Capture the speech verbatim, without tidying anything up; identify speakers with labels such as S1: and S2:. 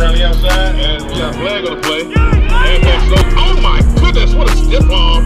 S1: on the outside.
S2: And we got flag on the play. And back slow. Oh my goodness, what a stiff arm.